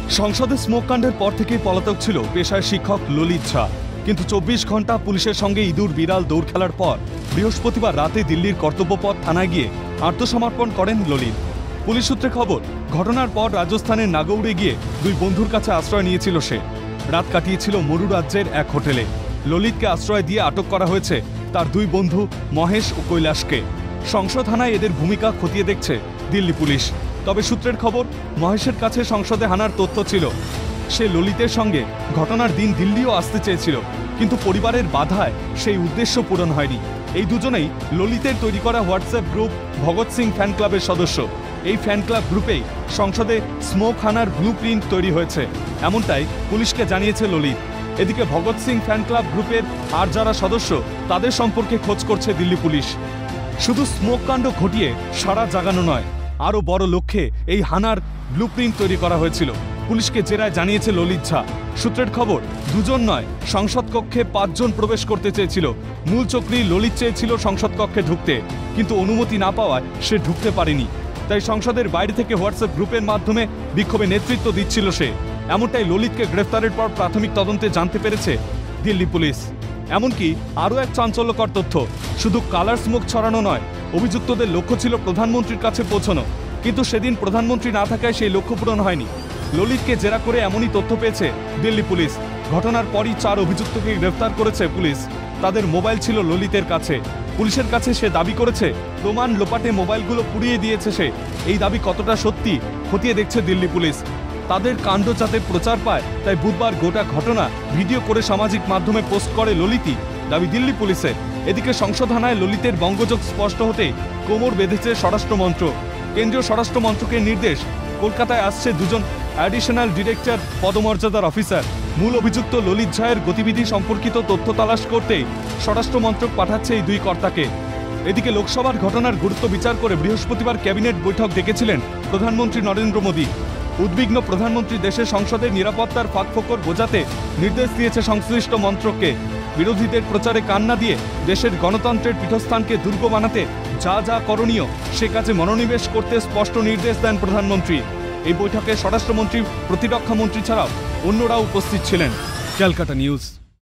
সংসদে স্মোক কাণ্ডের পর থেকেই পলাতক ছিল পেশায় শিক্ষক ললিত ঝা। কিন্তু ২৪ ঘন্টা পুলিশের সঙ্গে ইঁদুর বিড়াল দৌড় খেলার পর বৃহস্পতিবার রাতে দিল্লির কর্তব্যপথ থানায় গিয়ে আত্মসমর্পণ করেন ললিত। পুলিশ সূত্রে খবর, ঘটনার পর রাজস্থানের নাগৌড়ে গিয়ে দুই বন্ধুর কাছে আশ্রয় নিয়েছিল সে। রাত কাটিয়েছিল মরু রাজ্যের এক হোটেলে। ললিতকে আশ্রয় দিয়ে আটক করা হয়েছে তার দুই বন্ধু মহেশ ও কৈলাসকে। সংসদ থানায় এদের ভূমিকা খতিয়ে দেখছে দিল্লি পুলিশ। তবে সূত্রের খবর, মহেশের কাছে সংসদে হানার তথ্য ছিল। সে ললিতের সঙ্গে ঘটনার দিন দিল্লিও আসতে চেয়েছিল, কিন্তু পরিবারের বাধায় সেই উদ্দেশ্য পূরণ হয়নি। এই দুজনেই ললিতের তৈরি করা WhatsApp group Bhagat Singh fan ক্লাবের সদস্য। এই ফ্যান ক্লাব গ্রুপেই সংসদে স্মোক হানার ব্লু প্রিন্ট তৈরি হয়েছে, এমনটাই পুলিশকে জানিয়েছে ললিত। এদিকে ভগৎ সিং ফ্যান ক্লাব গ্রুপের আর যারা সদস্য তাদের সম্পর্কে খোঁজ করছে দিল্লি পুলিশ। শুধু স্মোক কাণ্ড ঘটিয়ে সারা জাগানো নয়, আরও বড় লক্ষ্যে এই হানার ব্লু প্রিন্ট তৈরি করা হয়েছিল। পুলিশকে জেরায় জানিয়েছে ললিত ঝা। সূত্রের খবর, দুজন নয়, সংসদ কক্ষে ৫ জন প্রবেশ করতে চেয়েছিল। মূল চক্রী ললিত চেয়েছিল সংসদ কক্ষে ঢুকতে, কিন্তু অনুমতি না পাওয়ায় সে ঢুকতে পারেনি। তাই সংসদের বাইরে থেকে হোয়াটসঅ্যাপ গ্রুপের মাধ্যমে বিক্ষোভে নেতৃত্ব দিচ্ছিল সে। এমনটাই ললিতকে গ্রেফতারের পর প্রাথমিক তদন্তে জানতে পেরেছে দিল্লি পুলিশ। এমনকি আরও এক চাঞ্চল্যকর তথ্য, শুধু কালার স্মোক ছড়ানো নয়, অভিযুক্তদের লক্ষ্য ছিল প্রধানমন্ত্রীর কাছে পৌঁছানো। কিন্তু সেদিন প্রধানমন্ত্রী না থাকায় সেই লক্ষ্য পূরণ হয়নি। ললিতকে জেরা করে এমনই তথ্য পেয়েছে দিল্লি পুলিশ। ঘটনার পরই ৪ অভিযুক্তকে গ্রেফতার করেছে পুলিশ। তাদের মোবাইল ছিল ললিতের কাছে। পুলিশের কাছে সে দাবি করেছে প্রমাণ লোপাটে মোবাইলগুলো পুড়িয়ে দিয়েছে সে। এই দাবি কতটা সত্যি খতিয়ে দেখছে দিল্লি পুলিশ। তাদের কাণ্ড যাতে প্রচার পায়, তাই বুধবার গোটা ঘটনা ভিডিও করে সামাজিক মাধ্যমে পোস্ট করে ললিতই, দাবি দিল্লি পুলিশের। এদিকে সংসদ হানায় ললিতের বঙ্গযোগ স্পষ্ট হতে কোমর বেঁধেছে স্বরাষ্ট্র মন্ত্রক। কেন্দ্রীয় স্বরাষ্ট্র মন্ত্রকের নির্দেশ, কলকাতায় আসছে দুজন অ্যাডিশনাল ডিরেক্টর পদমর্যাদার অফিসার। মূল অভিযুক্ত ললিত ঝায়ের গতিবিধি সম্পর্কিত তথ্য তালাশ করতেই স্বরাষ্ট্র মন্ত্রক পাঠাচ্ছে এই দুই কর্তাকে। এদিকে লোকসভার ঘটনার গুরুত্ব বিচার করে বৃহস্পতিবার ক্যাবিনেট বৈঠক ডেকেছিলেন প্রধানমন্ত্রী নরেন্দ্র মোদী। উদ্বিগ্ন প্রধানমন্ত্রী দেশের সংসদের নিরাপত্তার ফাঁকফোকর বোঝাতে নির্দেশ দিয়েছে সংশ্লিষ্ট মন্ত্রককে। বিরোধীদের প্রচারে কান না দিয়ে দেশের গণতন্ত্রের পীঠস্থানকে দুর্গ বানাতে যা যা করণীয় সে কাজে মনোনিবেশ করতে স্পষ্ট নির্দেশ দেন প্রধানমন্ত্রী। এই বৈঠকে স্বরাষ্ট্রমন্ত্রী, প্রতিরক্ষা মন্ত্রী ছাড়াও অন্যরাও উপস্থিত ছিলেন। ক্যালকাটা নিউজ।